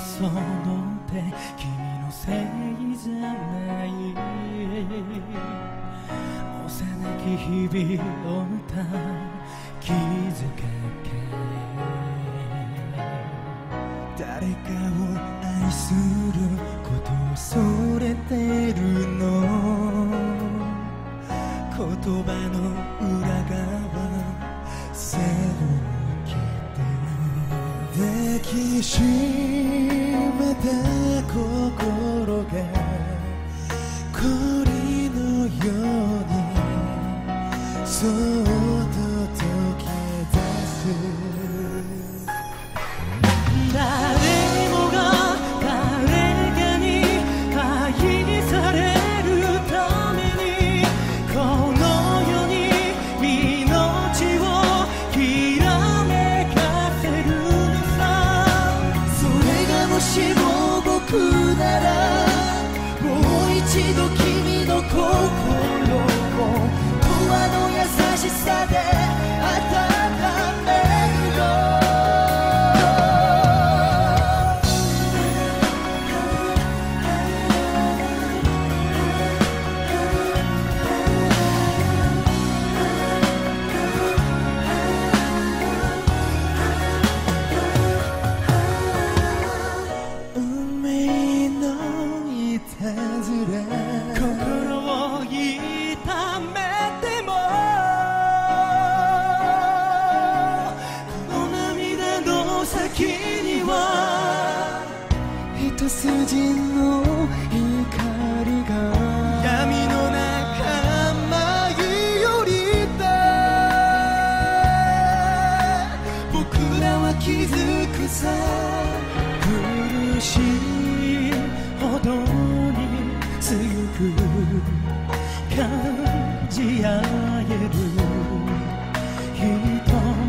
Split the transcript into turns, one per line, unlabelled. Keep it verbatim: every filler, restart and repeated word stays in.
その手君のせいじゃない幼き日々をた気づかけ誰かを愛することを恐れてるの言葉の裏側背を向けて抱きしめた心が氷のようにそっと溶け出す誰もが誰かに愛されるためにこの世に命をきらめかせるのさそれがもしも僕ならもう一度君の心を永遠の優しさで温めるの運命のいたずら心を痛めてもこの涙の先には一筋の光が闇の中舞い降りた僕らは気づくさ苦しいほどに強く感じ合える人